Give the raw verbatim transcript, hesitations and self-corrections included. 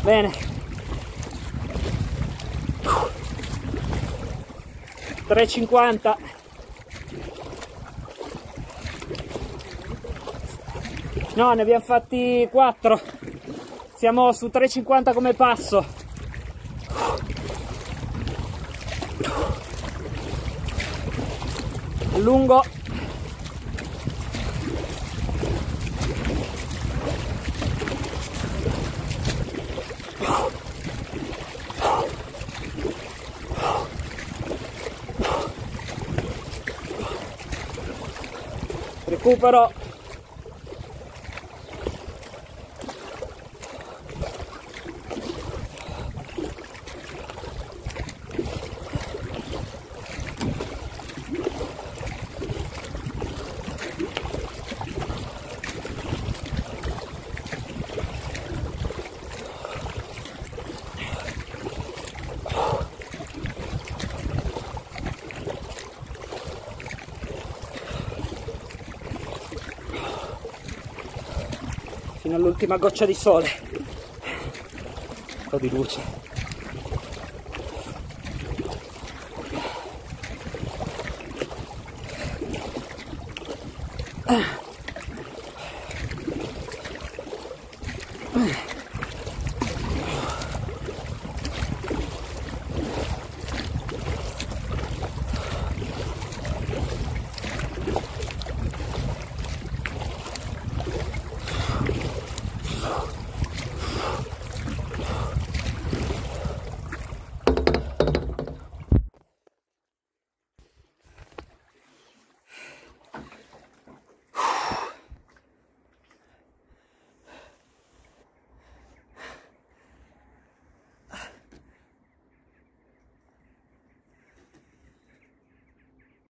Bene, tre e cinquanta. No, ne abbiamo fatti quattro. Siamo su tre e cinquanta come passo. Lungo. Recupero. Fino all'ultima goccia di sole, un po' di luce. Ah.